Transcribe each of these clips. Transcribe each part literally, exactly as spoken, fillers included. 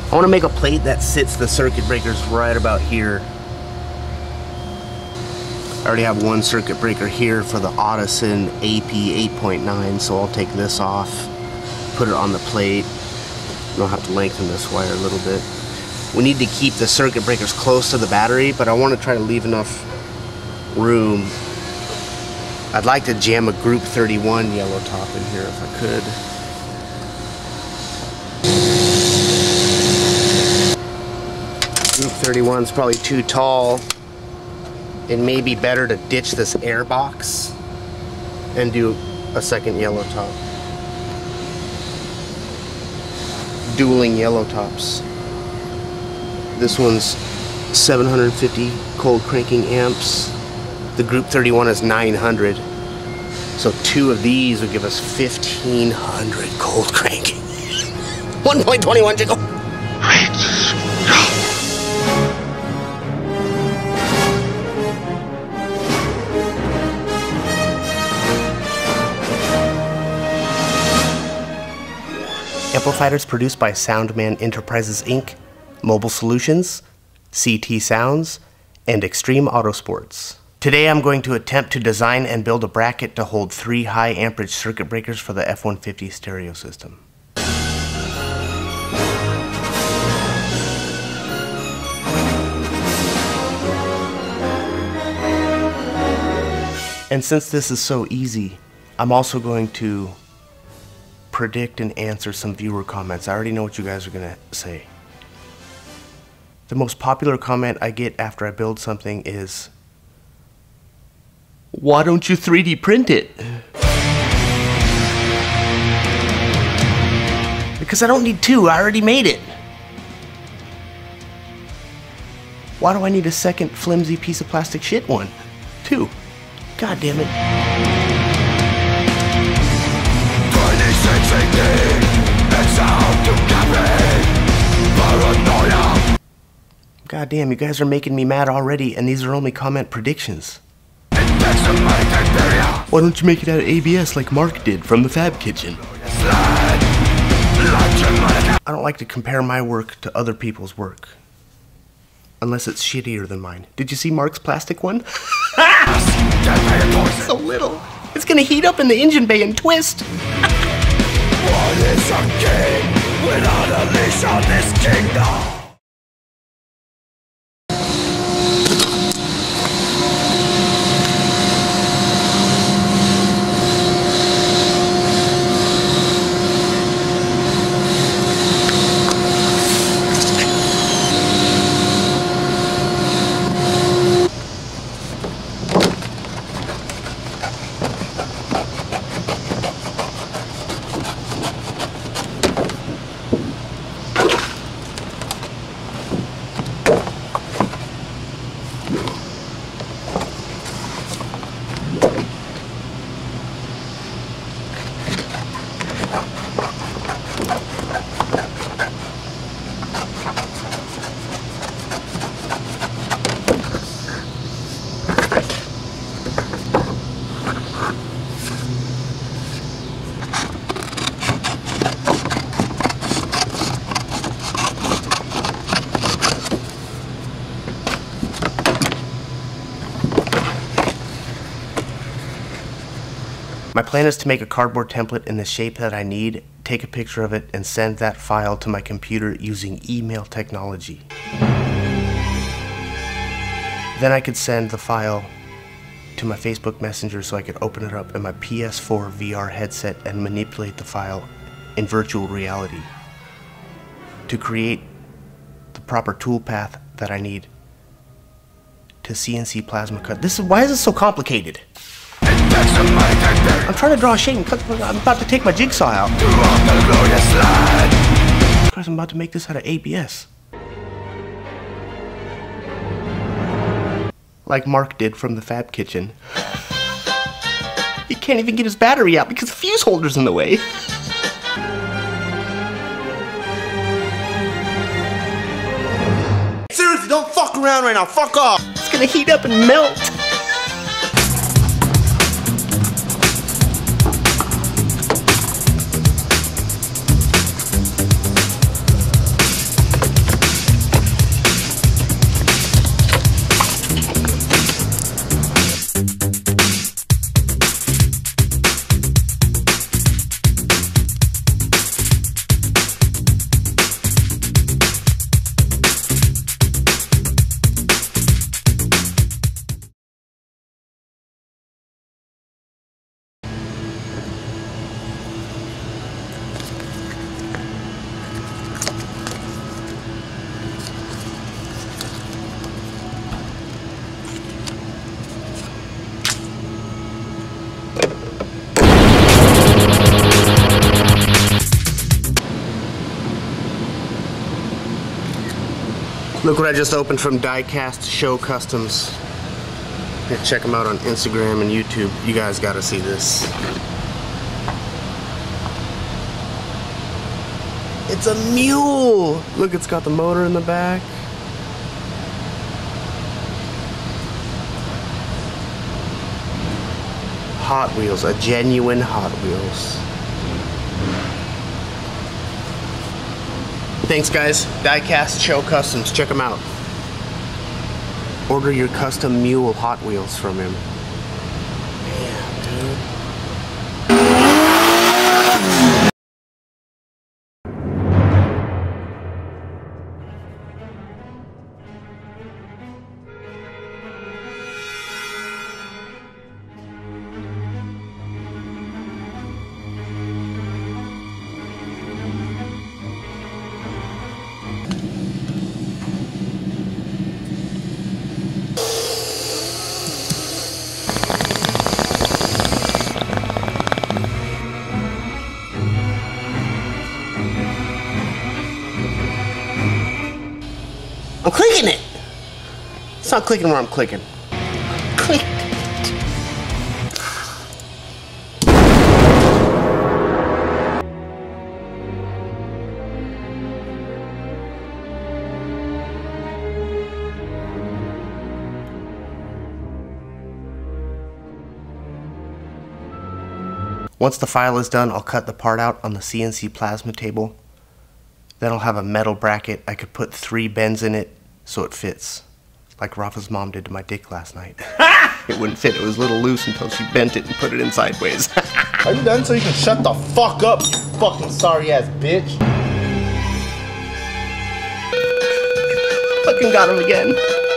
I want to make a plate that sits the circuit breakers right about here. I already have one circuit breaker here for the Audison A P eight point nine, so I'll take this off, put it on the plate, and I'll have to lengthen this wire a little bit. We need to keep the circuit breakers close to the battery, but I want to try to leave enough room. I'd like to jam a Group thirty-one yellow top in here if I could. Group thirty-one is probably too tall. It may be better to ditch this air box and do a second yellow top. Dueling yellow tops. This one's seven hundred fifty cold cranking amps. The Group thirty-one is nine hundred. So two of these would give us fifteen hundred cold cranking. one point two one jiggle. Let's go. Amplifiers produced by Soundman Enterprises Incorporated, Mobile Solutions, C T Sounds, and Extreme Autosports. Today I'm going to attempt to design and build a bracket to hold three high amperage circuit breakers for the F one fifty stereo system. And since this is so easy, I'm also going to predict and answer some viewer comments. I already know what you guys are gonna say. The most popular comment I get after I build something is, why don't you three D print it? Because I don't need two, I already made it. Why do I need a second flimsy piece of plastic shit one? Two. God damn it. God damn, you guys are making me mad already, and these are only comment predictions. Why don't you make it out of A B S like Mark did from the Fab Kitchen? I don't like to compare my work to other people's work. Unless it's shittier than mine. Did you see Mark's plastic one? So little. It's gonna heat up in the engine bay and twist. What is a king without a leash on this kingdom? My plan is to make a cardboard template in the shape that I need, take a picture of it, and send that file to my computer using email technology. Then I could send the file to my Facebook Messenger so I could open it up in my P S four V R headset and manipulate the file in virtual reality to create the proper toolpath that I need to C N C plasma cut. This is, why is this so complicated? I'm trying to draw a shape and cut. I'm about to take my jigsaw out. Because I'm about to make this out of A B S. Like Mark did from the Fab Kitchen. He can't even get his battery out because the fuse holder's in the way. Seriously, don't fuck around right now. Fuck off. It's gonna heat up and melt. Look what I just opened from Diecast Show Customs. Here, check them out on Instagram and YouTube. You guys gotta see this. It's a mule! Look, it's got the motor in the back. Hot Wheels, a genuine Hot Wheels. Thanks guys, Diecast Show Customs, check them out. Order your custom mule Hot Wheels from him. Damn, dude. I'm clicking it! It's not clicking where I'm clicking. Click. Once the file is done, I'll cut the part out on the C N C plasma table. Then I'll have a metal bracket. I could put three bends in it so it fits. Like Rafa's mom did to my dick last night. It wouldn't fit. It was a little loose until she bent it and put it in sideways. Are you done so you can shut the fuck up, you fucking sorry ass bitch? Fucking got him again.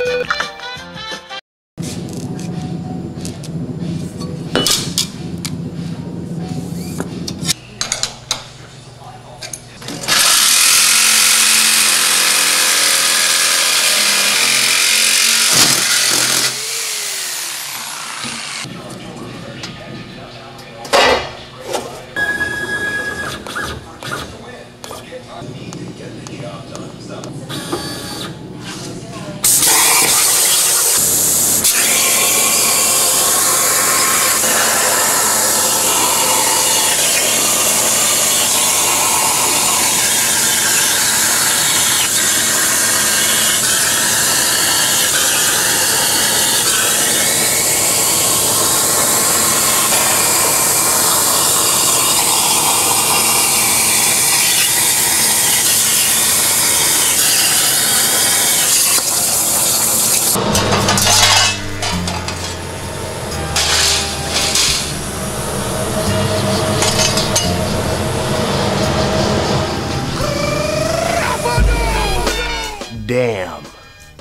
Damn.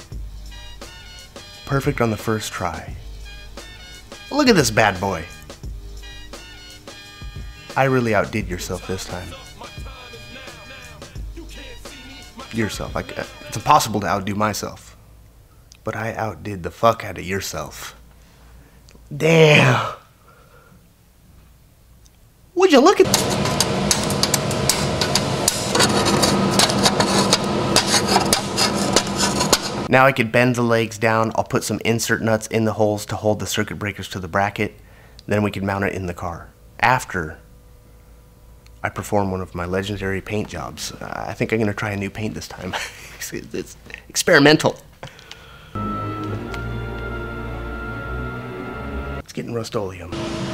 Perfect on the first try. Look at this bad boy. I really outdid yourself this time. Yourself. Like, it's impossible to outdo myself. But I outdid the fuck out of yourself. Damn. Would you look at... Now I could bend the legs down. I'll put some insert nuts in the holes to hold the circuit breakers to the bracket. Then we can mount it in the car. After I perform one of my legendary paint jobs. Uh, I think I'm gonna try a new paint this time. it's, it's experimental. It's getting Rust-Oleum.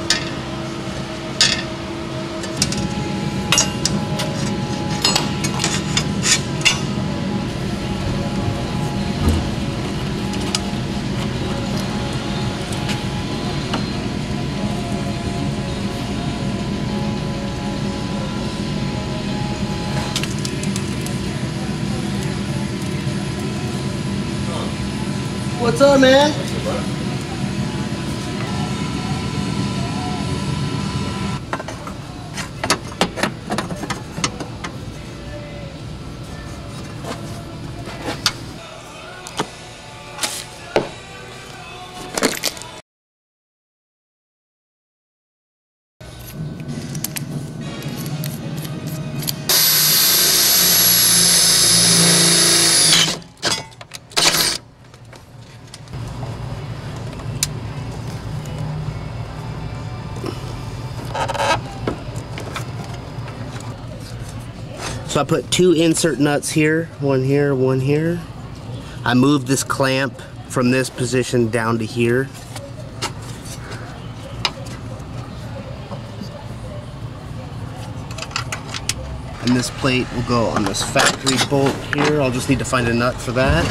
What's up, man? So I put two insert nuts here, one here, one here. I moved this clamp from this position down to here. And this plate will go on this factory bolt here. I'll just need to find a nut for that.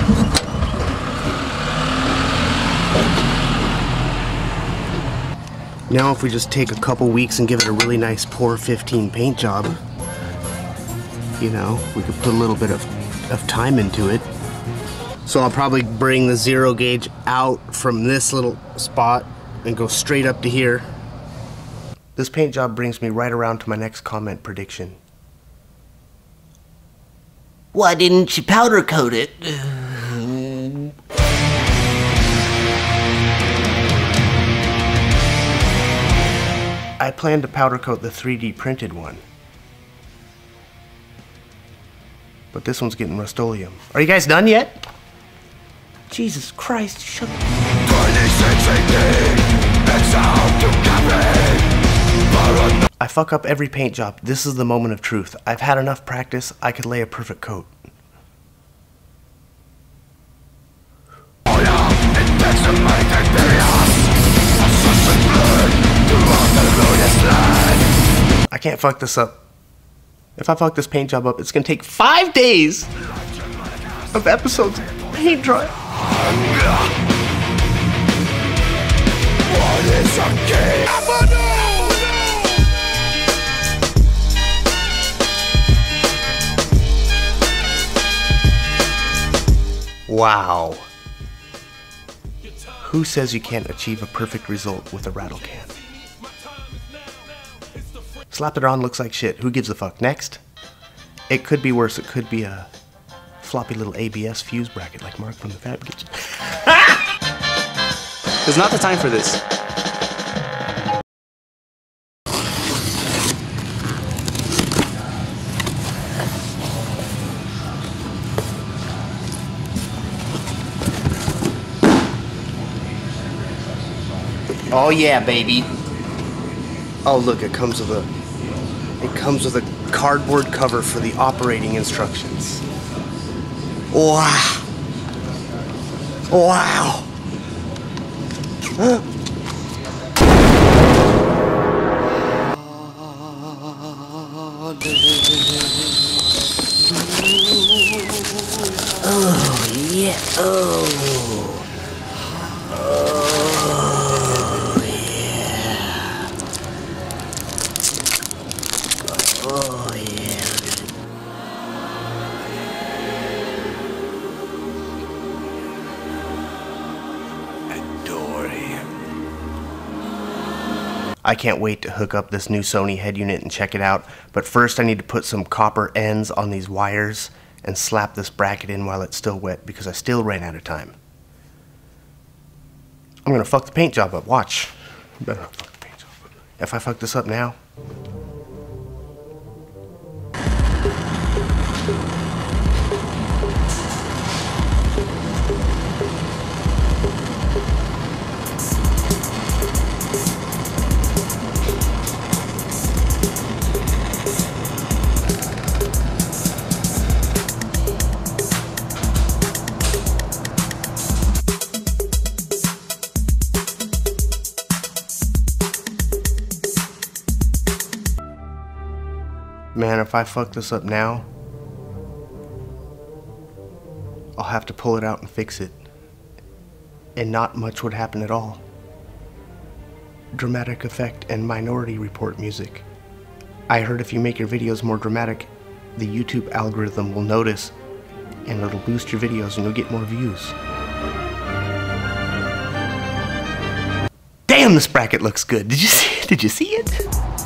Now if we just take a couple weeks and give it a really nice pour fifteen paint job, you know, we could put a little bit of, of time into it. So I'll probably bring the zero gauge out from this little spot and go straight up to here. This paint job brings me right around to my next comment prediction. Why didn't you powder coat it? I plan to powder coat the three D printed one. But this one's getting Rust-Oleum. Are you guys done yet? Jesus Christ, shut up. I fuck up every paint job. This is the moment of truth. I've had enough practice, I could lay a perfect coat. I can't fuck this up. If I fuck this paint job up, it's gonna take five days of episodes of paint dry. What is a game? Wow. Who says you can't achieve a perfect result with a rattle can? Slap it on, looks like shit. Who gives a fuck? Next. It could be worse. It could be a floppy little A B S fuse bracket like Mark from the fabrication. There's not the time for this. Oh yeah, baby. Oh look, it comes with a it comes with a cardboard cover for the operating instructions. Wow. Wow. Oh yeah. Oh. Oh yeah. Adore him. I can't wait to hook up this new Sony head unit and check it out, but first I need to put some copper ends on these wires and slap this bracket in while it's still wet because I still ran out of time. I'm gonna fuck the paint job up, watch. Better not fuck the paint job up. If I fuck this up now, man, if I fuck this up now, I'll have to pull it out and fix it. And not much would happen at all. Dramatic effect and Minority Report music. I heard if you make your videos more dramatic, the YouTube algorithm will notice and it'll boost your videos and you'll get more views. Damn, this bracket looks good. Did you see it? Did you see it?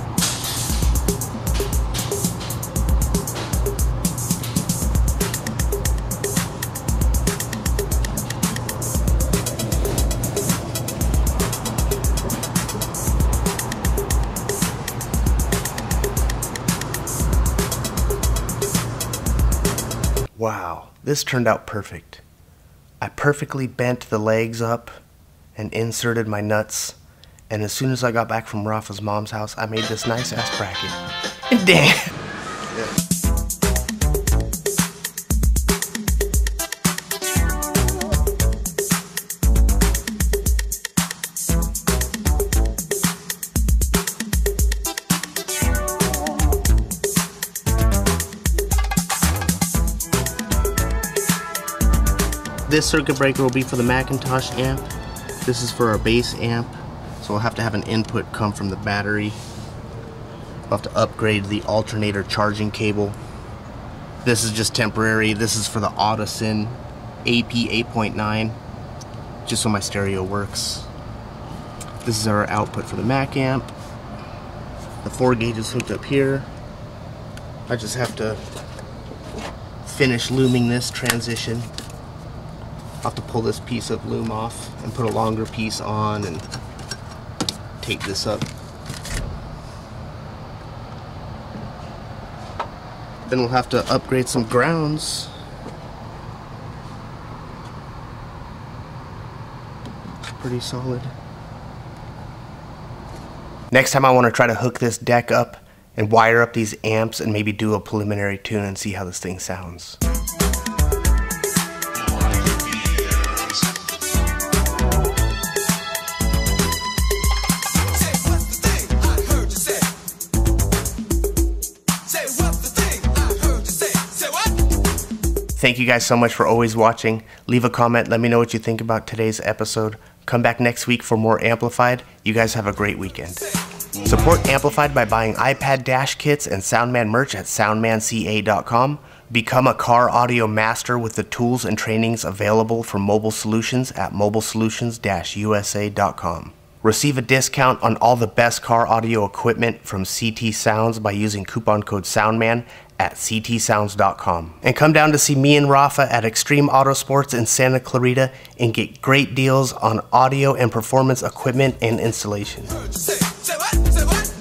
Wow, this turned out perfect. I perfectly bent the legs up and inserted my nuts, and as soon as I got back from Rafa's mom's house, I made this nice ass bracket. And damn! Yeah. This circuit breaker will be for the Macintosh amp. This is for our bass amp, so we'll have to have an input come from the battery. We'll have to upgrade the alternator charging cable. This is just temporary. This is for the Audison A P eight point nine, just so my stereo works. This is our output for the Mac amp. The four gauge is hooked up here. I just have to finish looming this transition. I'll have to pull this piece of loom off and put a longer piece on and tape this up. Then we'll have to upgrade some grounds. Pretty solid. Next time I want to try to hook this deck up and wire up these amps and maybe do a preliminary tune and see how this thing sounds. Thank you guys so much for always watching. Leave a comment, let me know what you think about today's episode. Come back next week for more Amplified. You guys have a great weekend. Support Amplified by buying iPad dash kits and Soundman merch at soundman c a dot com. Become a car audio master with the tools and trainings available from Mobile Solutions at mobile solutions dash u s a dot com. Receive a discount on all the best car audio equipment from C T Sounds by using coupon code SOUNDMAN at c t sounds dot com. And come down to see me and Rafa at Extreme Auto Sports in Santa Clarita and get great deals on audio and performance equipment and installation. Say what? Say what?